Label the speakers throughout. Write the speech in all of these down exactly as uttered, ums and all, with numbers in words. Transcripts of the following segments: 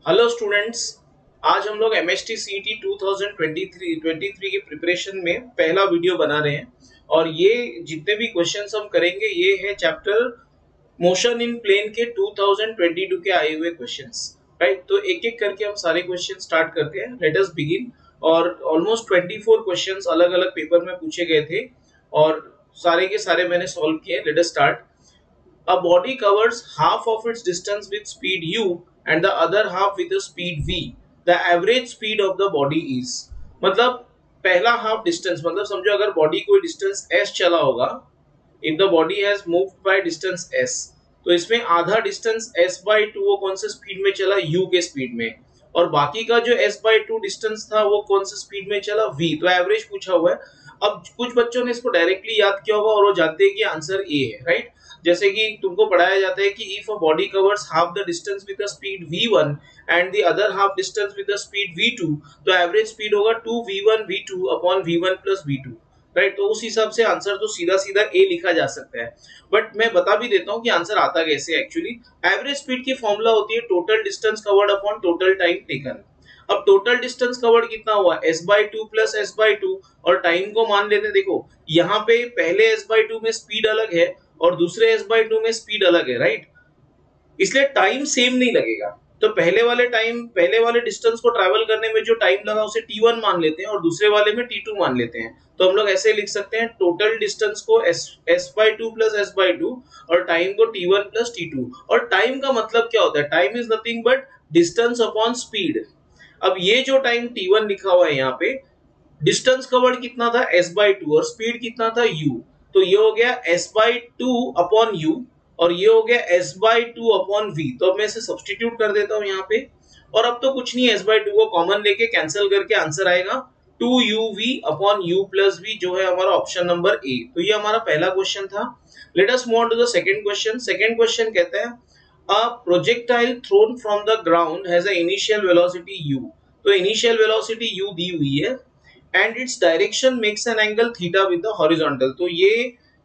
Speaker 1: Hello students. आज हम लोग M S T C E T two thousand twenty three की प्रिपरेशन में पहला वीडियो बना रहे हैं और ये जितने भी क्वेश्चंस हम करेंगे ये है चैप्टर मोशन इन प्लेन के टू थाउजेंड ट्वेंटी टू के आए हुए क्वेश्चंस। राइट, तो एक एक करके हम सारे क्वेश्चन स्टार्ट करते हैं। Let us begin. और ऑलमोस्ट ट्वेंटी फोर क्वेश्चंस अलग अलग पेपर में पूछे गए थे और सारे के सारे मैंने सॉल्व किए। Let us start. A body covers half of its distance with speed u and the other half with the speed v. The average speed of the body is, मतलब पहला हाफ डिस्टेंस मतलब समझो अगर body कोई distance s चला होगा, if the body has moved by distance s, तो इसमें आधा डिस्टेंस s by टू वो कौन से स्पीड में चला, u के स्पीड में, और बाकी का जो s by टू डिस्टेंस था वो कौन से स्पीड में चला, v। तो एवरेज पूछा हुआ है। अब कुछ बच्चों ने इसको डायरेक्टली याद किया होगा और वो जानते हैं कि आंसर ए है। राइट, जैसे कि तुमको पढ़ाया जाता है कि if a body covers half the distance with the speed v one and the other half distance with the speed v two, तो एवरेज स्पीड होगा two v one v two upon v one plus v two. Right, तो उस हिसाब से answer तो सीधा सीधा ए लिखा जा सकता है। बट मैं बता भी देता हूं कि आंसर आता कैसे। एक्चुअली एवरेज स्पीड की फॉर्मूला होती है total distance covered upon total time taken. अब टोटल डिस्टेंस कवर्ड कितना हुआ, s by two plus s by two, और टाइम को मान लेते हैं। देखो यहाँ पे पहले s बाई टू में स्पीड अलग है और दूसरे s बाई टू में स्पीड अलग है। राइट, इसलिए टाइम सेम नहीं लगेगा। तो पहले वाले टाइम पहले वाले डिस्टेंस को ट्रैवल करने में जो टाइम लगा उसे टी वन मान लेते हैं और दूसरे वाले में टी टू मान लेते हैं। तो हम लोग ऐसे लिख सकते हैं टोटल डिस्टेंस को s s by two plus s by two और टाइम को T one plus T two. और टाइम का मतलब क्या होता है, time is nothing but distance upon speed. अब ये जो टाइम टी वन लिखा हुआ है यहाँ पे, डिस्टेंस कवर्ड कितना था s बाई टू और स्पीड कितना था u, तो ये हो गया s by two upon u और ये हो गया s by two upon v। तो अब मैं इसे सब्स्टिट्यूट कर देता हूँ यहाँ पे, और अब तो कुछ नहीं है, s बाई टू को कॉमन लेके कैंसिल करके आंसर आएगा two U V upon u plus v, जो है हमारा ऑप्शन नंबर ए। तो ये हमारा पहला क्वेश्चन था। Let us move on to the second question. Second question कहता है A projectile thrown from the ground has an initial velocity u, तो initial velocity u दी हुई है and its direction makes an angle theta with the horizontal। तो ये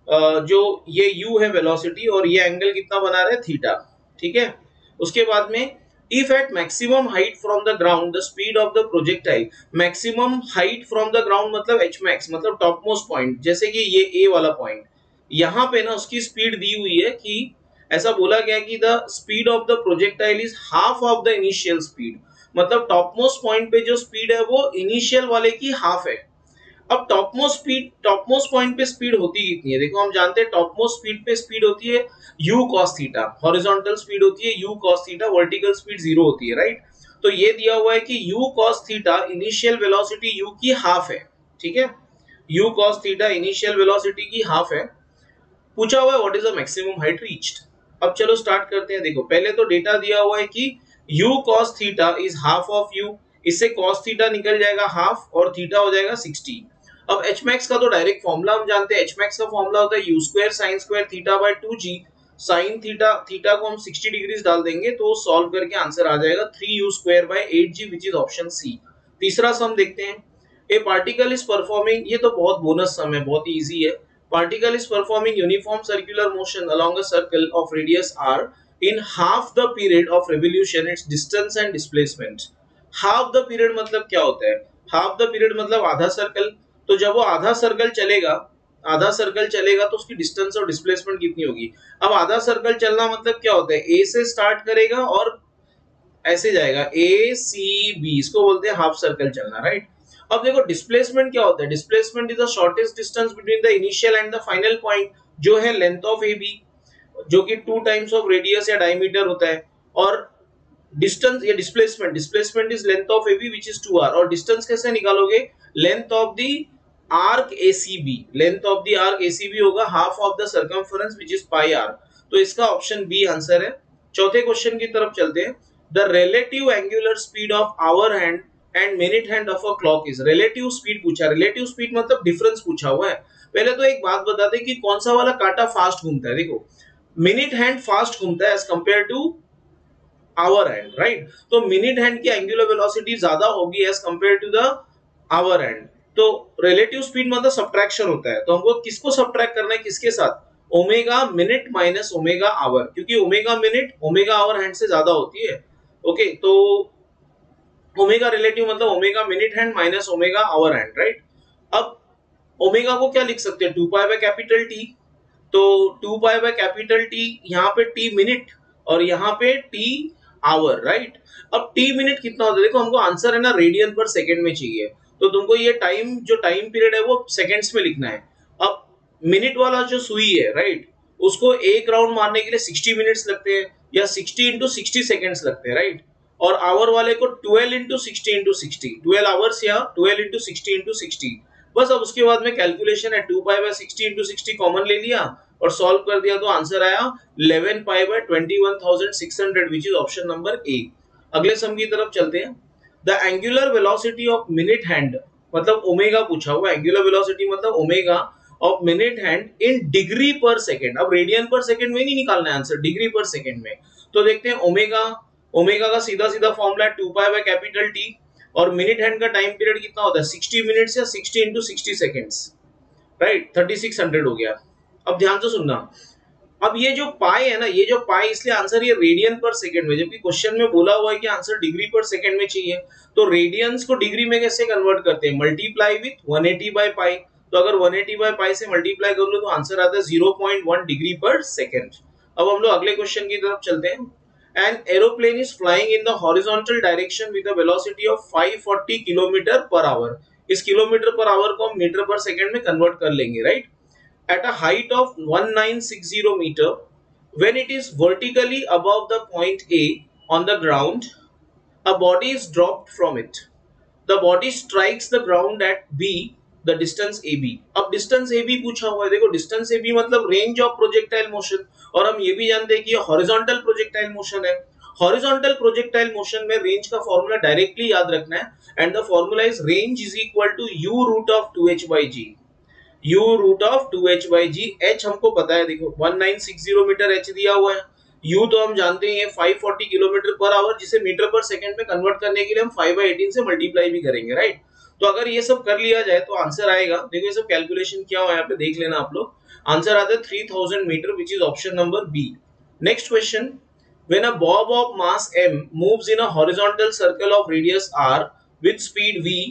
Speaker 1: जो ये u है velocity और ये एंगल कितना बना रहा है, थीटा। ठीक है, उसके बाद में if at maximum height from the ground the speed of the projectile, maximum height from the ground मतलब h max मतलब topmost point, जैसे कि ये a वाला पॉइंट, यहाँ पे ना उसकी स्पीड दी हुई है कि ऐसा बोला गया कि the speed of the projectile is half of the initial speed, मतलब टॉपमोस्ट पॉइंट पे जो स्पीड है वो इनिशियल वाले की हाफ है। अब टॉपमोस्ट स्पीड टॉपमोस्ट पॉइंट पे स्पीड होती कितनी है, देखो हम जानते हैं टॉपमोस्ट स्पीड पे स्पीड होती है u cos theta, horizontal speed होती है u cos theta, vertical speed zero होती है। राइट, तो ये दिया हुआ है कि u cos theta initial velocity u की हाफ है। ठीक है, u cos theta initial velocity की हाफ है। पूछा हुआ है what is the maximum height reached. अब चलो स्टार्ट करते हैं। देखो पहले तो डेटा दिया हुआ है कि u cos theta is half of u, इससे cos थीटा निकल जाएगा हाफ और थीटा हो जाएगा सिक्सटी। अब h max का तो डायरेक्ट फॉर्मूला हम जानते हैं, h max का फॉर्मूला होता है u square sin square theta by two G. sin theta theta को हम सिक्सटी डिग्रीज डाल देंगे तो सॉल्व करके आंसर आ जाएगा three u square by eight g which is option C. तीसरा सम देखते हैं। ए पार्टिकल इज परफॉर्मिंग, ये तो बहुत बोनस सम है, बहुत इजी है। Particle is performing uniform circular motion along a circle of radius r in half the period of revolution, its distance and displacement। half the period मतलब क्या होता है, half the period मतलब आधा सर्कल। तो जब वो आधा सर्कल चलेगा आधा सर्कल चलेगा तो उसकी डिस्टेंस और डिस्प्लेसमेंट कितनी होगी। अब आधा सर्कल चलना मतलब क्या होता है, ए से स्टार्ट करेगा और ऐसे जाएगा ए सी बी, इसको बोलते हैं हाफ सर्कल चलना। राइट, अब देखो डिस्प्लेसमेंट क्या होता है, displacement is the shortest distance between the initial and the final point, जो है लेंथ ऑफ ए बी, जो कि टू टाइम्स ऑफ रेडियस या डायमीटर होता है। और डिस्टेंस या displacement displacement is length of A B which is two R. और डिस्टेंस कैसे निकालोगे, length of the arc ACB, length of the arc ACB होगा half of the circumference which is pi R. तो इसका option B answer है। चौथे question की तरफ चलते हैं। The relative angular speed of hour hand and minute hand of a clock is, relative speed पूछा, रिलेटिव स्पीड मतलब डिफरेंस पूछा हुआ है। पहले तो एक बात बताते हैं कि कौन सा वाला कांटा फास्ट घूमता है। देखो मिनट हैंड फास्ट घूमता है as compare to hour hand. Right, तो मिनट हैंड की एंगुलर वेलोसिटी ज्यादा होगी as compare to the hour hand. तो रिलेटिव स्पीड मतलब सब्ट्रैक्शन होता है, तो हमको किसको सब्ट्रैक्ट करना है, किसके साथ, omega minute minus omega hour, क्योंकि omega minute omega hour hand से ज्यादा होती है। ओके, तो ओमेगा रिलेटिव मतलब omega minute hand minus omega hour hand, right. अब ओमेगा को क्या लिख सकते हैं, two pi by capital T, तो two pi by capital T, यहाँ पे टी मिनट और यहाँ पे टी आवर, राइट। अब टी मिनट कितना होता है, देखो हमको आंसर है ना रेडियन पर सेकेंड में चाहिए, तो तुमको ये टाइम जो टाइम पीरियड है वो सेकेंड्स में लिखना है। अब मिनट वाला जो सुई है, राइट, उसको एक राउंड मारने के लिए सिक्सटी मिनट्स लगते हैं या सिक्सटी इंटू सिक्सटी सेकेंड्स लगते हैं, राइट। और आवर वाले को twelve into sixty into sixty, twelve hours या twelve into sixty into sixty. बस अब उसके बाद में कैलकुलेशन है, two pi by sixty into sixty common ले लिया और सॉल्व कर दिया, तो आंसर आया eleven pi by twenty one thousand six hundred, which is option number A. अगले सम की तरफ चलते हैं। The angular velocity of minute hand, मतलब ओमेगा पूछा हुआ, एंगुलर वेलोसिटी मतलब omega of minute hand in degree per second. अब रेडियन पर सेकेंड में नहीं निकालना है आंसर, डिग्री पर सेकेंड में। तो देखते हैं ओमेगा, ओमेगा का सीधा सीधा फॉर्मूला है two pi by capital T, और मिनट हैंड का टाइम पीरियड कितना होता है, सिक्सटी मिनट्स या sixty into sixty seconds, right, thirty six hundred हो गया। अब ध्यान से सुनना, अब ये जो पाई है ना, ये जो पाई, इसलिए आंसर ये रेडियन पर सेकेंड में, जबकि क्वेश्चन में बोला हुआ है कि आंसर डिग्री पर सेकेंड में चाहिए। तो रेडियंस को डिग्री में कैसे कन्वर्ट करते हैं, multiply with one eighty by pi. तो अगर वन एटी बाय पाई से मल्टीप्लाई कर लो तो आंसर आता है zero point one degree per second. अब हम लोग अगले क्वेश्चन की तरफ चलते हैं। An aeroplane is flying in the horizontal direction with a velocity of five forty kilometre per hour. इस किलोमीटर पर आवर को हम मीटर पर सेकंड में कन्वर्ट कर लेंगे, right. At a height of nineteen sixty meter, when it is vertically above the point A on the ground, a body is dropped from it. The body strikes the ground at B, the distance A B। अब distance A B पूछा हुआ है, देखो distance A B मतलब range of projectile motion, और हम ये भी जानते हैं कि ये हॉरिजॉन्टल प्रोजेक्टाइल मोशन है। हॉरिजॉन्टल प्रोजेक्टाइल मोशन में रेंज का फॉर्मूला डायरेक्टली याद रखना है, and the formula is range is equal to u root of two h by g, u root of two h by g. H हमको पता है, देखो नाइनटीन सिक्सटी मीटर एच दिया हुआ है, यू तो हम जानते हैं five forty kilometre per hour, जिसे मीटर पर सेकंड में कन्वर्ट करने के लिए हम फाइव बाई एटीन से मल्टीप्लाई भी करेंगे, राइट। तो अगर ये सब कर लिया जाए तो आंसर आएगा, देखो ये सब कैलकुलेशन क्या हुआ यहाँ पे देख लेना आप लोग, आंसर आता है three thousand metre, which is option number B. Next question, when a bob of mass m moves in a horizontal circle of radius r with speed v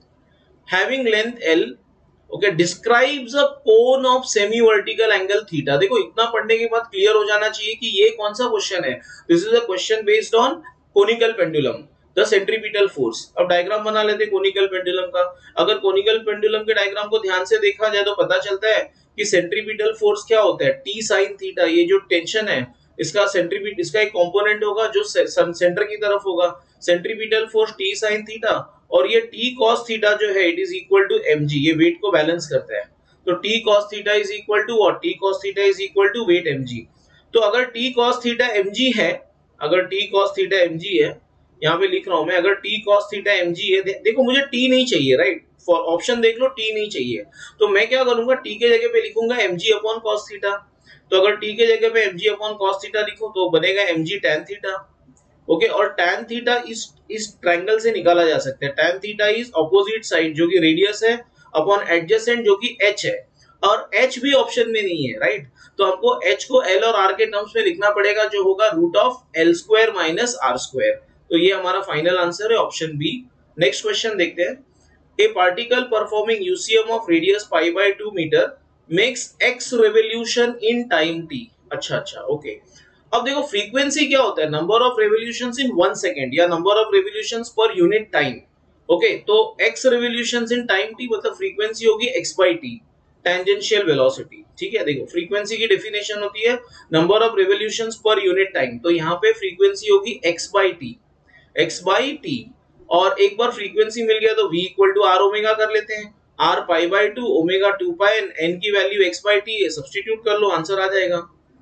Speaker 1: having length l, okay, describes a cone of semi vertical angle theta। देखो इतना पढ़ने के बाद clear हो जाना चाहिए कि ये कौन सा क्वेश्चन है। This is a question based on conical pendulum, the centripetal force. अब डायग्राम बना लेते हैं कोनिकल पेंडुलम का। अगर कोनिकल पेंडुलम के डायग्राम को ध्यान से देखा जाए तो पता चलता है कि सेंट्रीपिटल फोर्स क्या होता है, टी साइन थीटा। ये जो टेंशन है इसका सेंट्रीपिट, इसका एक कंपोनेंट होगा जो सेंटर की तरफ होगा, centripetal force T sine theta, और ये टी कॉस थीटा जो है it is equal to m g, ये वेट को बैलेंस करता है। तो T cos theta is equal to what, T cos theta is equal to weight m g. तो अगर T cos theta m g है, अगर T cos theta m g है, यहाँ पे लिख रहा हूं मैं, अगर T cos theta m g है, दे, देखो मुझे टी नहीं चाहिए, राइट, फॉर ऑप्शन देख लो, टी नहीं चाहिए, तो मैं क्या करूंगा, टी के जगह पे लिखूंगा m g upon cos theta. तो अगर टी के जगह पे m g upon cos theta लिखो तो बनेगा m g tan theta, okay. और टैन थीटा इस इस ट्रायंगल से निकाला जा सकता है। Tan theta is opposite side जो कि रेडियस है अपॉन एडजेसेंट जो कि एच है, और एच भी ऑप्शन में नहीं है, राइट। तो हमको एच को एल और आर के टर्म्स में लिखना पड़ेगा, जो होगा root of l square minus r square. तो ये हमारा फाइनल आंसर है, ऑप्शन बी। नेक्स्ट क्वेश्चन देखते हैं। A particle performing UCM of radius pi by two metre makes x revolution in time T. अच्छा अच्छा, ओके। अब देखो फ्रीक्वेंसी क्या होता है, number of revolutions in one second या number of revolutions per unit time, okay. तो x revolutions in time T मतलब फ्रीक्वेंसी होगी x by T, tangential velocity, ठीक है। देखो फ्रीक्वेंसी की डेफिनेशन होती है number of revolutions per unit time, तो यहाँ पे फ्रीक्वेंसी होगी x by T, x by T. और एक बार फ्रीक्वेंसी मिल गया तो v equal to r omega कर लेते हैं, r pi by two, omega two pi, n की वैल्यू x बाई टी है, सब्स्टिट्यूट कर लो, आंसर आ जाएगा।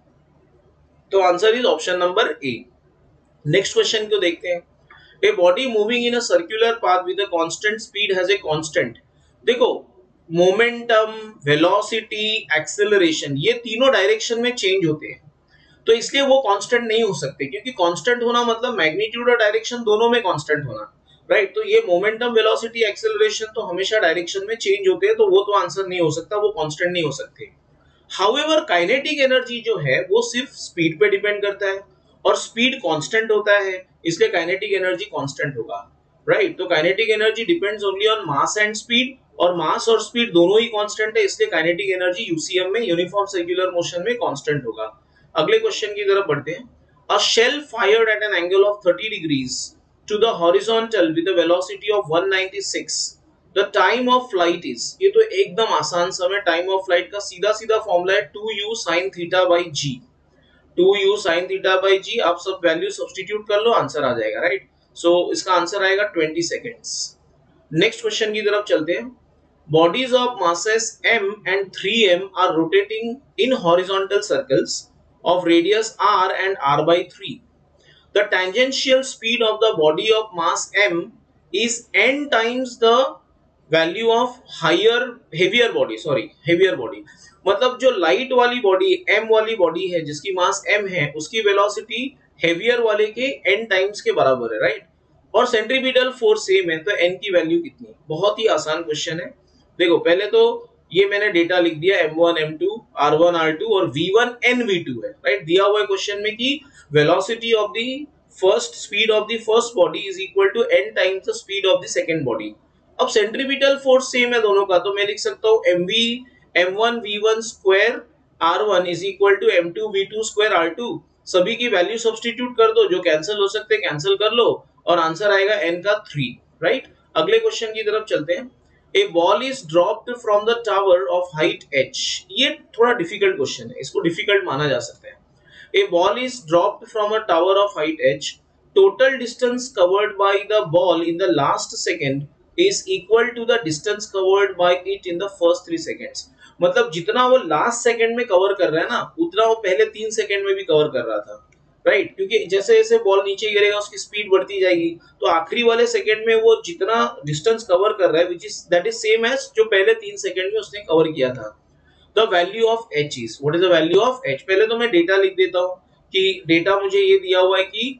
Speaker 1: तो answer is option number A. Next question को देखते हैं। A body moving in a circular path with a constant speed has a constant. देखो मोमेंटम, वेलोसिटी, एक्सेलरेशन, ये तीनों डायरेक्शन में चेंज होते हैं, तो इसलिए वो कांस्टेंट नहीं हो सकते, क्योंकि कांस्टेंट होना मतलब मैग्नीट्यूड और डायरेक्शन दोनों में कांस्टेंट होना, राइट। तो ये मोमेंटम, वेलोसिटी, एक्सेलरेशन तो हमेशा डायरेक्शन में चेंज होते हैं, तो वो तो आंसर नहीं हो सकता, वो कांस्टेंट नहीं हो सकते। हाउएवर काइनेटिक एनर्जी जो है वो सिर्फ स्पीड पे डिपेंड करता है, और स्पीड कांस्टेंट होता है इसलिए काइनेटिक एनर्जी कांस्टेंट होगा, राइट। तो kinetic energy depends only on mass and speed, और मास और स्पीड दोनों ही कांस्टेंट है, इसलिए काइनेटिक एनर्जी यूसीएम में यूनिफॉर्म सर्कुलर मोशन में कांस्टेंट होगा। अगले क्वेश्चन की तरफ बढ़ते हैं। A shell fired at an angle of thirty degrees to the horizontal with a velocity of one ninety six, the time of flight is, ये तो एकदम आसान समय, टाइम ऑफ फ्लाइट का सीधा सीधा फॉर्मूला है two u sine theta by g, two u sine theta by g, आप सब वैल्यू सब्स्टिट्यूट कर लो, आंसर आ जाएगा, राइट। सो so, इसका आंसर आएगा ट्वेंटी सेकेंड्स। नेक्स्ट क्वेश्चन की तरफ चलते हैं। Bodies of masses m and three m are rotating in horizontal circles of radius r and r by three. The tangential speed of the body of mass m is n times the value of higher heavier body, sorry heavier body, मतलब जो light वाली body m वाली body है जिसकी मास m है, उसकी velocity heavier वाले के n टाइम्स के बराबर है, राइट। और सेंट्रीपिटल फोर्स सेम है, तो n की वैल्यू कितनी है? बहुत ही आसान क्वेश्चन है। देखो पहले तो ये मैंने डेटा लिख दिया m one m two r one r two और v one and v two है, राइट। दिया हुआ है क्वेश्चन में कि velocity of the first speed of the first body is equal to n times the speed of the second body. अब centripetal force same है दोनों का, तो मैं लिख सकता हूँ m v m one v one square r one is equal to M two v two square r two. सभी की वैल्यू सब्स्टिट्यूट कर दो, जो कैंसिल हो सकते हैं कैंसिल कर लो, और आंसर आएगा n का थ्री, राइट। अगले क्वेश्चन की तरफ चलते हैं। A ball is dropped from the tower of height h. ये थोड़ा डिफिकल्ट क्वेश्चन है, इसको डिफिकल्ट माना जा सकता है। A ball is dropped from a tower of height h. Total distance covered by the ball in the last second is equal to the distance covered by it in the first three seconds. मतलब जितना वो last second में cover कर रहा है ना, उतना वो पहले तीन सेकंड में भी कवर कर रहा था, राइट right? क्योंकि जैसे जैसे बॉल नीचे गिरेगा उसकी स्पीड बढ़ती जाएगी, तो आखिरी वाले सेकंड में वो जितना डिस्टेंस कवर कर रहा है which is that is same as जो पहले तीन सेकंड में उसने कवर किया था। The value of h is, what is the value of h? पहले तो मैं डेटा लिख देता हूँ कि डेटा मुझे ये दिया हुआ है कि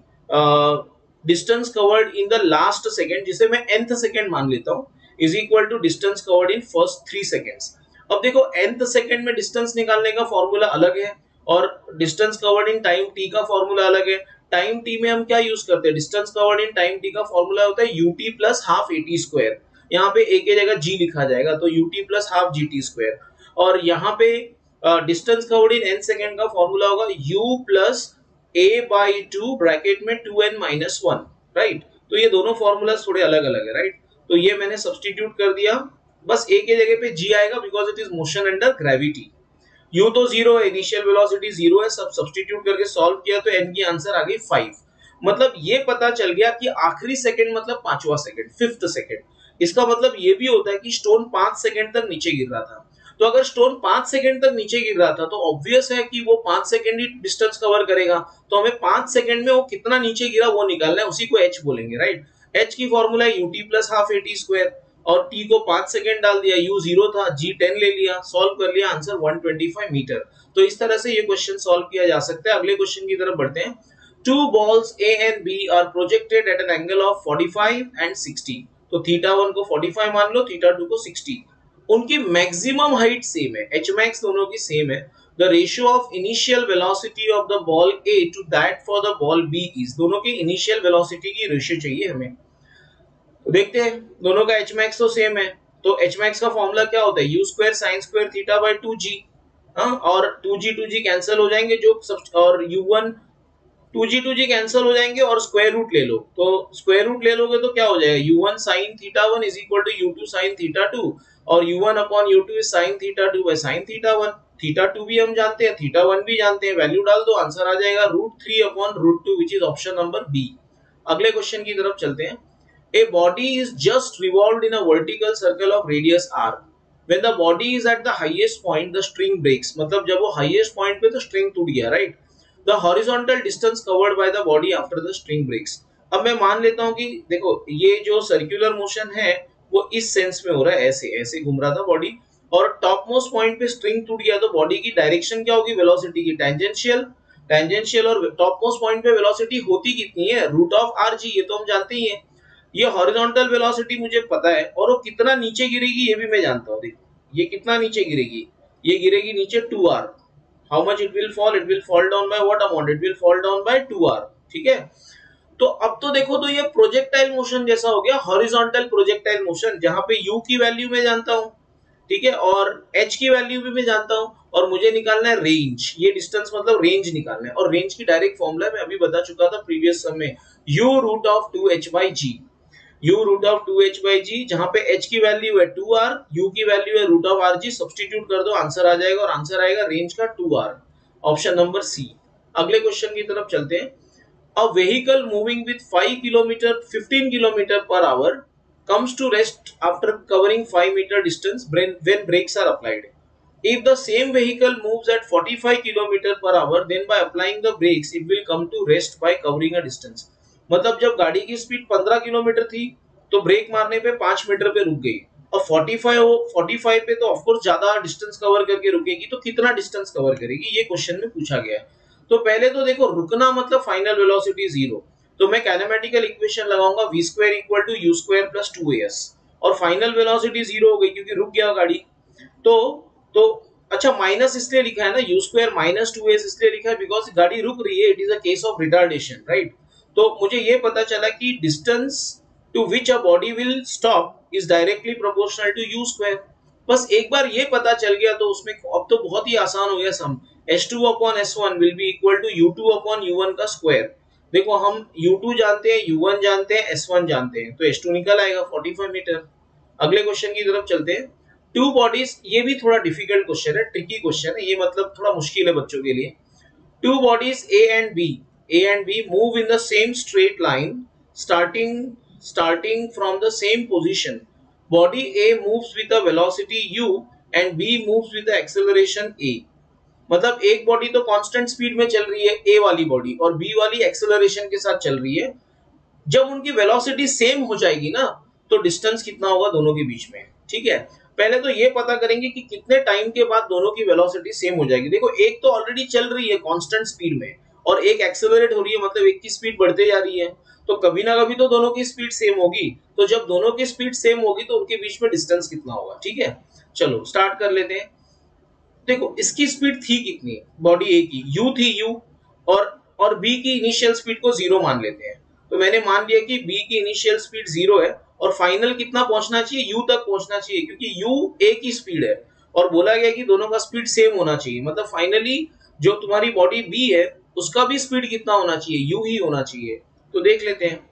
Speaker 1: distance covered in the last second, जिसे मैं nth सेकेंड मान लेता हूँ, is equal to distance covered in first three seconds. अब देखो nth सेकेंड में डिस्टेंस निकालने का फॉर्मूला अलग है और distance covered in time t का फॉर्मूला अलग है। टाइम t में हम क्या यूज करते हैं? Distance covered in time t का फॉर्मूला होता है ut plus half a t square. यहाँ पे a की जगह g लिखा जाएगा, तो ut plus half g t square. और यहाँ पे distance covered in n second का फॉर्मूला होगा u plus a by two bracket में two n minus one, right. तो ये दोनों फॉर्मूला थोड़े अलग अलग है, राइट। तो ये मैंने सब्स्टिट्यूट कर दिया, बस a के जगह पे g आएगा because it is motion under gravity. u तो जीरो है, इनिशियल वेलोसिटी जीरो है, सब सब्स्टिट्यूट करके सॉल्व किया तो n की आंसर आ गई फाइव। मतलब ये पता चल गया कि आखिरी सेकंड मतलब पांचवा सेकंड, फिफ्थ सेकंड। इसका मतलब ये भी होता है कि स्टोन पांच सेकंड तक नीचे गिर रहा था। तो अगर स्टोन पांच सेकंड तक नीचे गिर रहा था तो ऑब्वियस है कि वो पांच सेकंड ही डिस्टेंस कवर करेगा, तो हमें पांच सेकंड में वो कितना नीचे गिरा वो निकालना है, उसी को h बोलेंगे, राइट। h की फॉर्मूला है ut plus half a t square, और t को पांच सेकंड डाल दिया, u जीरो था, g टेन ले लिया, सॉल्व कर लिया, answer one twenty five metre. तो इस तरह से ये क्वेश्चन सॉल्व किया जा सकता है। अगले क्वेश्चन की तरफ बढ़ते हैं। Two balls a and b are projected at an angle of forty five and sixty. तो थीटा वन को फोर्टी फाइव मान लो, थीटा टू को सिक्सटी। उनकी मैक्सिमम हाइट सेम है, h max दोनों की सेम है। The ratio of initial velocity of the ball a to that for the ball b is, दोनों की इनिशियल वेलोसिटी की रेशियो चाहिए हमें। तो देखते हैं, दोनों का h max तो सेम है, तो h max का फॉर्मूला क्या होता है? u square sine square theta by two g, हाँ, और two g two g cancel हो जाएंगे जो सब, और u one two g two g cancel हो जाएंगे और स्क्वायर रूट ले लो, तो स्क्वायर रूट ले लोगे तो क्या हो जाएगा? u one sin theta one is equal to u two sin theta two, और u one upon u two is sin theta two by sin theta one. Theta two भी हम जानते हैं, थीटा वन भी जानते हैं, वैल्यू डाल दो, आंसर आ जाएगा root three upon root two, which is option number B. अगले क्वेश्चन की तरफ चलते हैं। A body is just revolved in a vertical circle of radius r. When the body is at the highest point, the string breaks. मतलब जब वो highest point पे तो string टूट गया, right? The horizontal distance covered by the body after the string breaks. अब मैं मान लेता हूँ कि देखो ये जो circular motion है वो इस सेंस में हो रहा है, ऐसे ऐसे घूम रहा था बॉडी, और टॉप मोस्ट पॉइंट पे स्ट्रिंग टूट गया, तो बॉडी की डायरेक्शन क्या होगी? वेलोसिटी की टेंजेंशियल, टेंजेंशियल और टॉप मोस्ट पॉइंट पे वेलोसिटी होती कितनी है? रूट ऑफ आर जी, ये तो हम जानते ही हैं। ये हॉरिजॉन्टल वेलोसिटी मुझे पता है, और वो कितना नीचे गिरेगी ये भी मैं जानता हूँ। देखो ये कितना नीचे गिरेगी, ये गिरेगी नीचे two R. How much it will fall? It will fall down by what amount? It will fall down by two R, ठीक है। तो अब तो देखो तो ये प्रोजेक्टाइल मोशन जैसा हो गया, हॉरिजॉन्टल प्रोजेक्टाइल मोशन, जहां पे u की वैल्यू मैं जानता हूं, ठीक है, और h की वैल्यू भी मैं जानता हूं, और मुझे निकालना है रेंज। ये डिस्टेंस मतलब रेंज निकालना है, और रेंज की डायरेक्ट फॉर्मूला मैं अभी बता चुका था प्रीवियस सम में, u root of two h by g, u root of two h by g, जहां पे h की वैल्यू है टू आर, u की वैल्यू है root of R g, substitute कर दो, आंसर आ जाएगा, और आंसर आएगा रेंज का two R, option number C. अगले क्वेश्चन की तरफ चलते हैं। A vehicle moving with five kilometer fifteen kilometer per hour comes to rest after covering five meter distance when brakes are applied. If the same vehicle moves at forty-five kilometer per hour, then by applying the brakes it will come to rest by covering a distance. मतलब जब गाड़ी की speed पंद्रह kilometre थी तो break मारने पे पांच मीटर पे रुक गई, और पैंतालीस हो पैंतालीस पे तो ऑफ कोर्स ज्यादा डिस्टेंस कवर करके रुकेगी, तो कितना डिस्टेंस कवर करेगी, ये क्वेश्चन में पूछा गया है। तो पहले तो देखो रुकना मतलब फाइनल वेलोसिटी जीरो, तो मैं कैनेमेटिकल इक्वेशन लगाऊंगा v square equal to u square plus two a s, और फाइनल वेलोसिटी जीरो हो गई क्योंकि रुक गया गाड़ी। तो तो अच्छा माइनस इसलिए लिखा है ना, u square minus two s इसलिए लिखा है बिकॉज गाड़ी रुक रही है, it is a case of retardation, right. तो मुझे ये पता चला कि distance to which a body will stop is directly proportional to u square. बस एक बार ये पता चल गया तो उसमें अब तो बहुत ही आसान हो गया sum, h two upon s one will be equal to u two upon u one का स्क्वायर। देखो हम यू टू जानते हैं, यू वन जानते हैं, एस वन जानते हैं, तो एच टू निकल आएगा पैंतालीस मीटर। अगले क्वेश्चन की तरफ चलते हैं। टू बॉडीज, ये भी थोड़ा डिफिकल्ट क्वेश्चन है, ट्रिकी क्वेश्चन है ये, मतलब थोड़ा मुश्किल है बच्चों के लिए। Two bodies A and B, A and B move in the same straight line starting starting from the same position. Body A moves with a velocity u and B moves with the acceleration a. मतलब एक body तो constant speed में चल रही है ए वाली body, और B वाली एक्सेलरेशन के साथ चल रही है। जब उनकी वेलोसिटी सेम हो जाएगी ना, तो डिस्टेंस कितना होगा दोनों के बीच में, ठीक है। पहले तो ये पता करेंगे कि कितने टाइम के बाद दोनों की वेलोसिटी सेम हो जाएगी। देखो एक तो ऑलरेडी चल रही है कांस्टेंट स्पीड में, और एक एक्सेलरेट हो रही है, मतलब एक की स्पीड बढ़ते जा रही है, तो कभी ना कभी तो दोनों की स्पीड सेम होगी। तो जब दोनों की स्पीड सेम होगी तो उनके बीच में डिस्टेंस कितना होगा, ठीक है। चलो स्टार्ट कर लेते हैं। देखो इसकी स्पीड थी कितनी, बॉडी ए की u थी u, और और b की इनिशियल स्पीड को जीरो मान लेते हैं। तो मैंने मान लिया कि b की इनिशियल स्पीड जीरो है, और फाइनल कितना पहुंचना चाहिए, u तक पहुंचना चाहिए, क्योंकि u a की स्पीड है, और बोला गया कि दोनों का स्पीड सेम होना चाहिए। मतलब फाइनली जो तुम्हारी बॉडी b है उसका भी स्पीड कितना होना चाहिए, u ही होना चाहिए। तो देख लेते हैं,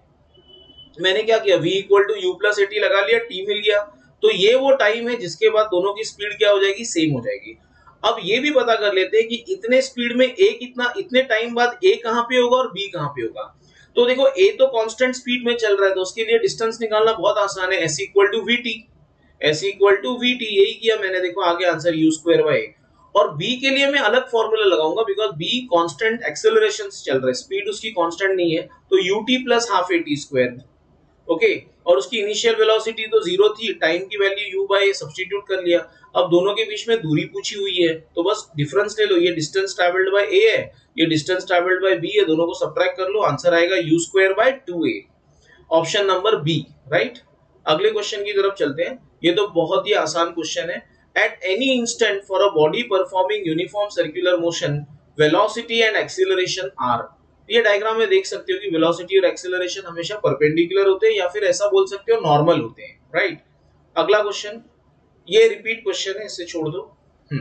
Speaker 1: मैंने क्या किया, v equal to u plus a t लगा लिया, t मिल गया। तो ये वो टाइम है जिसके बाद दोनों की स्पीड क्या हो जाएगी, सेम हो जाएगी। अब ये भी पता कर लेते हैं कि इतने स्पीड में a कितना, इतने टाइम बाद a कहां पे होगा और b कहां पे होगा। तो देखो a तो कांस्टेंट स्पीड में चल रहा है, तो उसके लिए डिस्टेंस निकालना बहुत आसान है, s equal to v t, s equal to v t, यही किया मैंने। देखो आगे आंसर u स्क्वायर बाय, और b के लिए मैं अलग फॉर्मूला लगाऊंगा बिकॉज b कांस्टेंट एक्सेलरेशन से चल रहा है, स्पीड उसकी कांस्टेंट नहीं है, तो ut plus half a t square, okay. और उसकी इनिशियल वेलोसिटी तो जीरो थी, टाइम की वैल्यू u बाय सब्स्टिट्यूट कर लिया। अब दोनों के बीच में दूरी पूछी हुई है, तो बस डिफरेंस ले लो, ये डिस्टेंस ट्रैवल्ड बाय a है, ये डिस्टेंस ट्रैवल्ड बाय b है, दोनों को सब्ट्रैक्ट कर लो, आंसर आएगा u square by two a, option number B, right. अगले क्वेश्चन की तरफ चलते हैं। ये तो बहुत ही आसान क्वेश्चन है। At any instant for a body performing uniform circular motion, velocity and acceleration are. ये डायग्राम में देख सकते हो कि वेलोसिटी और एक्सीलरेशन हमेशा परपेंडिकुलर होते हैं, या फिर ऐसा बोल सकते हो नॉर्मल होते हैं, राइट। अगला क्वेश्चन, ये रिपीट क्वेश्चन है, इसे छोड़ दो।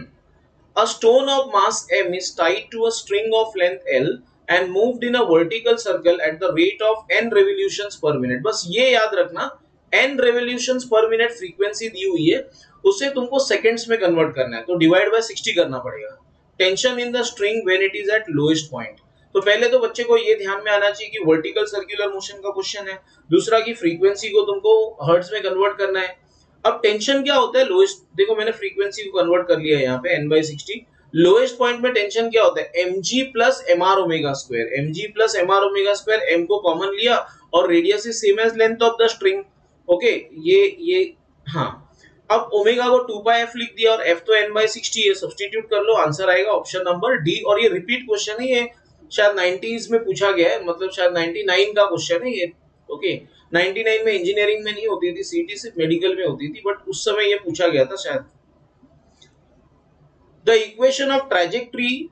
Speaker 1: A stone of mass m is tied to a string of length l and moved in a vertical circle at the rate of n revolutions per minute. बस ये याद रखना, n revolutions per minute frequency दी हुई है, उसे तुमको seconds में कन्वर्ट करना है, तो डिवाइड बाय सिक्सटी करना पड़ेगा। Tension in the string when it is at lowest point. तो पहले तो बच्चे को ये ध्यान में आना चाहिए कि वर्टिकल सर्कुलर मोशन का क्वेश्चन है, दूसरा की फ्रीक्वेंसी को तुमको हर्ट्ज में कन्वर्ट करना है। अब टेंशन क्या होता है, लोएस्ट, देखो मैंने फ्रीक्वेंसी को कन्वर्ट कर लिया है यहाँ पे n by sixty. Lowest point में टेंशन क्या होता है, mg plus m r omega square, mg plus m r omega square, m को कॉमन लिया और radius is same as length of the string, okay. ये ये हाँ, अब ओमेगा को टू पाई एफ लिख दिया और f तो n बाई सिक्सटी है, सब्स्टिट्यूट कर लो, आंसर आएगा ऑप्शन नंबर डी। और ये रिपीट क्वेश्चन है, ये शायद नाइंटीज़ में पूछा गया है, मतलब शायद नाइंटी नाइन का क्वेश्चन है ये, ओके। नाइंटी नाइन में इंजीनियरिंग में नहीं होती थी सीटी, सिर्फ मेडिकल में होती थी, बट उस समय ये पूछा गया था शायद। The equation of trajectory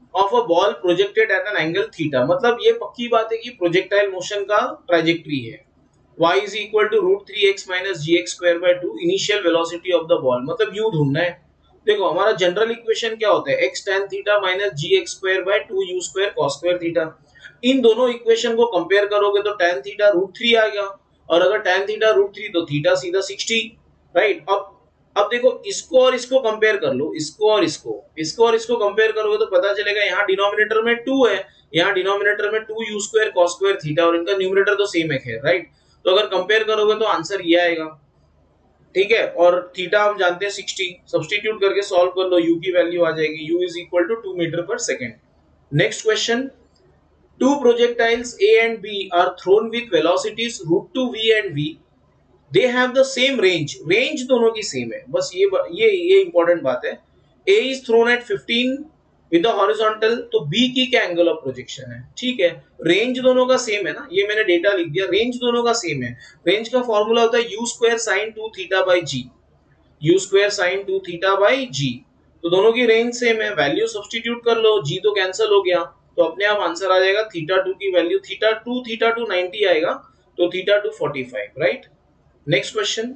Speaker 1: of a ball projected at an angle theta, मतलब ये पक्की बात है कि प्रोजेक्टाइल मोशन का ट्राजेक्टरी है। y is equal to root three x minus gx square by two initial velocity of the ball, मतलब u ढूंढना है। देखो हमारा जनरल इक्वेशन क्या होता है, x tan theta minus gx square by two u square cos square theta. इन दोनों इक्वेशन को कंपेयर करोगे तो tan थीटा रूट थ्री आएगा, और अगर tan थीटा रूट थ्री तो थीटा सीधा सिक्सटी, राइट। अब अब देखो इसको और इसको कंपेयर कर लो, इसको और इसको इसको और इसको कंपेयर करोगे तो पता चलेगा यहाँ डिनोमिनेटर में टू है, यहाँ डिनोमिनेटर में two u square cos square theta, और इनका न्यूमरेटर तो सेम है, राइट। तो अगर कंपेयर करोगे तो आंसर ये आएगा, ठीक है। और थीटा हम जानते हैं सिक्सटी, सब्स्टिट्यूट करके सॉल्व कर लो, यू की वैल्यू आ जाएगी, u is equal to two metre per second. Next question, two projectiles A and B are thrown with velocities root two v and v, they have the same range, range दोनों की same है, बस ये ये ये important बात है। A is thrown at fifteen with the horizontal, तो बी की क्या एंगल ऑफ प्रोजेक्शन है, ठीक है। रेंज दोनों का सेम है ना, ये मैंने डेटा लिख दिया, रेंज दोनों का सेम है। रेंज का फॉर्मूला होता है u square sine two theta by g, u square sine two theta by g, तो दोनों की रेंज सेम है, वैल्यू सब्स्टिट्यूट कर लो, जी तो कैंसिल हो गया, तो अपने आप आंसर आ जाएगा थीटा टू की value, theta two theta two ninety आएगा, तो theta two forty five, right. Next question,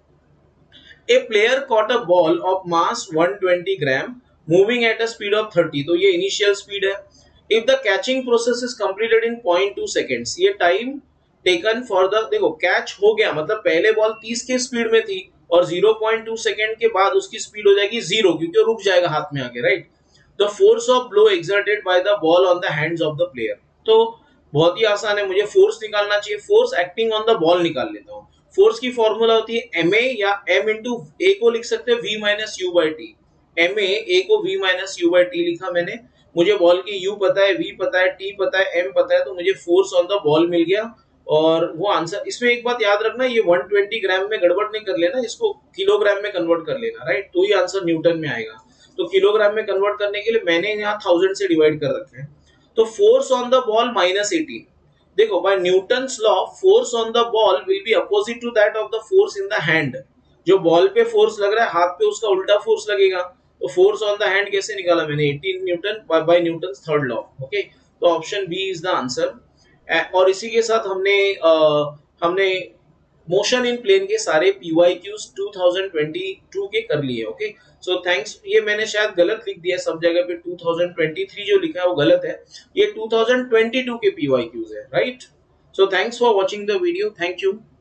Speaker 1: a player caught a ball of mass one twenty gram moving at a speed of thirty, तो ये initial speed है। If the catching process is completed in point two seconds, ये time taken for the, देखो catch हो गया मतलब पहले ball तीस के स्पीड में थी और ज़ीरो पॉइंट टू सेकंड के बाद उसकी स्पीड हो जाएगी जीरो, क्योंकि रुक जाएगा हाथ में आके, right. The force of blow exerted by the ball on the hands of the player, तो बहुत ही आसान है, मुझे फोर्स निकालना चाहिए, force acting on the ball निकाल लेता हूँ। फोर्स की फॉर्मूला होती है एम ए, या एम इंटू ए को लिख सकते हैं v minus u by t, m a, a को v minus u by t लिखा मैंने, मुझे बॉल की यू पता है, वी पता है, टी पता है, एम पता है, तो मुझे फोर्स ऑन द बॉल मिल गया, और वो आंसर। इसमें एक बात याद रखना, ये वन ट्वेंटी ग्राम में गड़बड़ नहीं कर लेना, इसको किलोग्राम में कन्वर्ट कर लेना, राइट, तो ही आंसर न्यूटन में आएगा। तो किलोग्राम में कन्वर्ट करने के लिए मैंने यहाँ थाउजेंड से डिवाइड कर रखे हैं, तो force on the ball minus eighteen, देखो by Newton's law force on the ball will be opposite to that of the force in the hand, जो बॉल पे फोर्स लग रहा है हाथ पे उसका उल्टा फोर्स लगेगा, तो फोर्स ऑन द हैंड कैसे निकाला मैंने, eighteen newton by Newton's third law, okay. तो option B is the answer. और इसी के साथ हमने आ, हमने मोशन इन प्लेन के सारे PYQs two thousand twenty two के कर लिए, ओके। सो थैंक्स, ये मैंने शायद गलत लिख दिया सब जगह पे, टू थाउजेंड ट्वेंटी थ्री जो लिखा है वो गलत है, ये टू थाउजेंड ट्वेंटी टू के पीवाईक्यूज है, right. So thanks for watching the video, thank you.